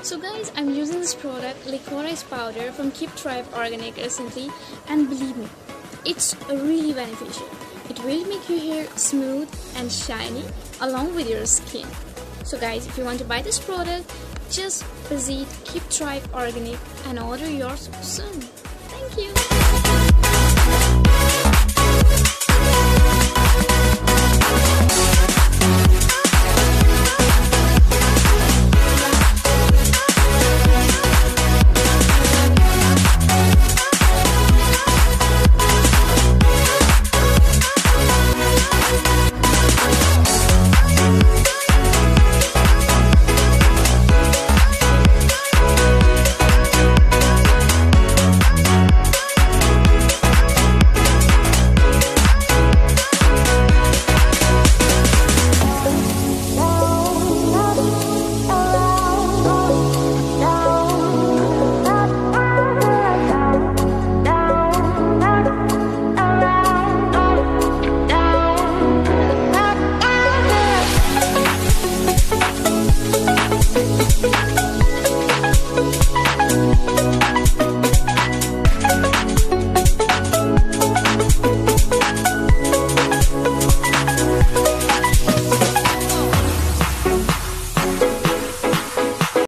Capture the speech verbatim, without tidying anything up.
So guys, I'm using this product Licorice Powder from Keeeptribeorganic recently, and believe me, it's really beneficial. It will make your hair smooth and shiny along with your skin. So guys, if you want to buy this product, just visit Keeeptribeorganic and order yours soon. Thank you.